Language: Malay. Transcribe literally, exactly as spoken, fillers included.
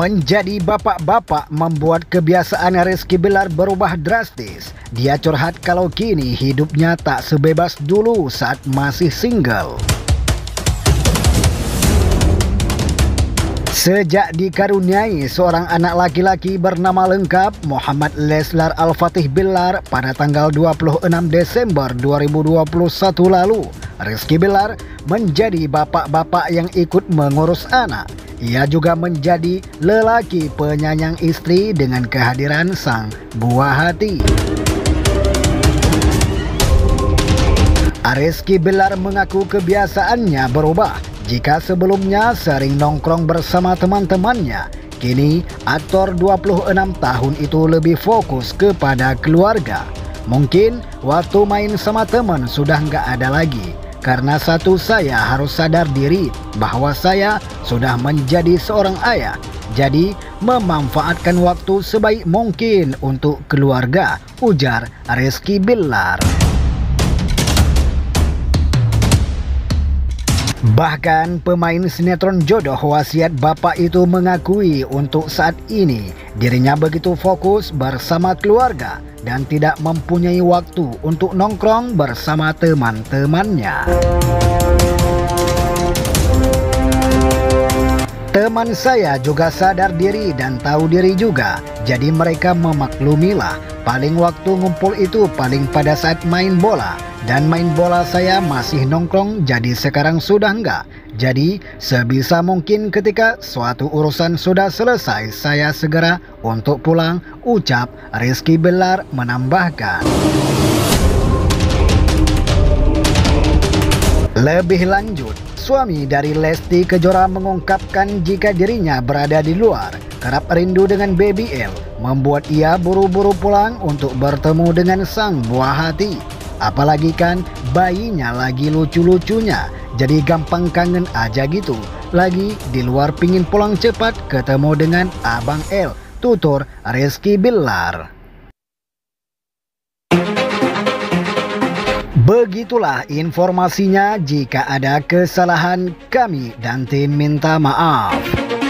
Menjadi bapak-bapak membuat kebiasaan Rizky Bilar berubah drastis. Dia curhat kalau kini hidupnya tak sebebas dulu saat masih single. Sejak dikaruniai seorang anak laki-laki bernama lengkap Muhammad Leslar Al-Fatih Bilar pada tanggal dua puluh enam Desember dua ribu dua puluh satu lalu, Rizky Bilar menjadi bapak-bapak yang ikut mengurus anak. Ia juga menjadi lelaki penyayang istri dengan kehadiran sang buah hati. Rizky Bilar mengaku kebiasaannya berubah. Jika sebelumnya sering nongkrong bersama teman-temannya, kini aktor dua puluh enam tahun itu lebih fokus kepada keluarga. Mungkin waktu main sama teman sudah nggak ada lagi. Karena satu, saya harus sadar diri bahwa saya sudah menjadi seorang ayah. Jadi memanfaatkan waktu sebaik mungkin untuk keluarga, ujar Rizky Bilar. Bahkan pemain sinetron Jodoh Wasiat Bapak itu mengakui untuk saat ini dirinya begitu fokus bersama keluarga dan tidak mempunyai waktu untuk nongkrong bersama teman-temannya. Teman saya juga sadar diri dan tahu diri juga, jadi mereka memaklumilah. Paling waktu ngumpul itu paling pada saat main bola. Dan main bola saya masih nongkrong, jadi sekarang sudah enggak. Jadi sebisa mungkin ketika suatu urusan sudah selesai, saya segera untuk pulang, ucap Rizky Bilar menambahkan. Lebih lanjut, suami dari Lesti Kejora mengungkapkan jika dirinya berada di luar, kerap rindu dengan Baby L, membuat ia buru-buru pulang untuk bertemu dengan sang buah hati. Apalagi kan bayinya lagi lucu-lucunya, jadi gampang kangen aja gitu. Lagi di luar pingin pulang cepat ketemu dengan Abang L, tutur Rizky Bilar. Begitulah informasinya, jika ada kesalahan kami dan tim minta maaf.